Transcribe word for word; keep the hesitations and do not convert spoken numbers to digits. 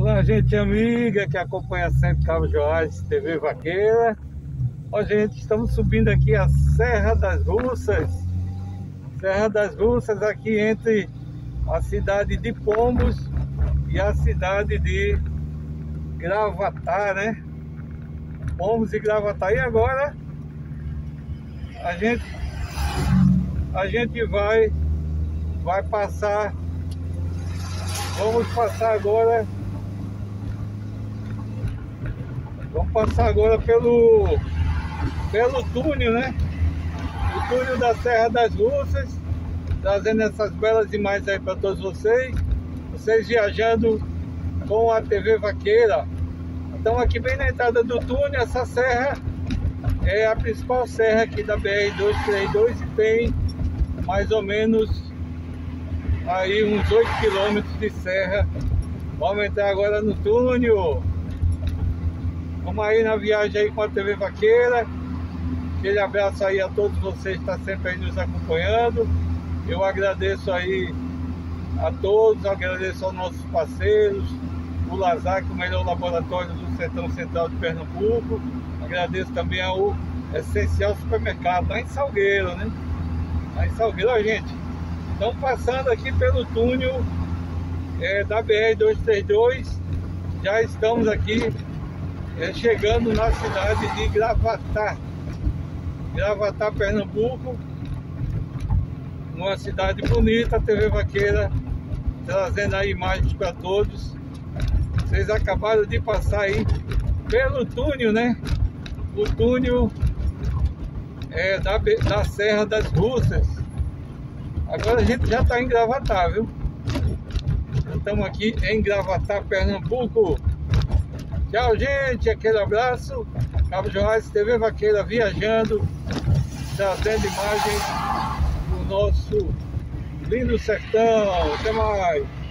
Olá, gente amiga que acompanha sempre Cabo Joás T V Vaqueira. Ó, gente, estamos subindo aqui a Serra das Russas. Serra das Russas, aqui entre a cidade de Pombos e a cidade de Gravatá, né? Pombos e Gravatá. E agora a gente a gente vai vai passar. Vamos passar agora. Vamos passar agora pelo pelo túnel, né? O túnel da Serra das Russas, trazendo essas belas imagens aí para todos vocês. Vocês viajando com a T V Vaqueira. Estamos aqui bem na entrada do túnel. Essa serra é a principal serra aqui da B R duzentos e trinta e dois e tem mais ou menos aí uns oito quilômetros de serra. Vamos entrar agora no túnel. Vamos aí na viagem aí com a T V Vaqueira. Aquele abraço aí a todos vocês que estão sempre aí nos acompanhando. Eu agradeço aí a todos, agradeço aos nossos parceiros, o Lazar, o melhor laboratório do Sertão Central de Pernambuco. Agradeço também ao Essencial Supermercado, lá em Salgueiro, né? Lá em Salgueiro, ó, gente. Estamos passando aqui pelo túnel é, da B R duzentos e trinta e dois. Já estamos aqui é, chegando na cidade de Gravatá. Gravatá, Pernambuco. Uma cidade bonita, a T V Vaqueira trazendo aí imagens para todos. Vocês acabaram de passar aí pelo túnel, né? O túnel é, da, da Serra das Russas. Agora a gente já está em Gravatá, viu? Estamos aqui em Gravatá, Pernambuco. Tchau, gente. Aquele abraço. Cabo Joás T V Vaqueira viajando, trazendo imagens do nosso lindo sertão. Até mais.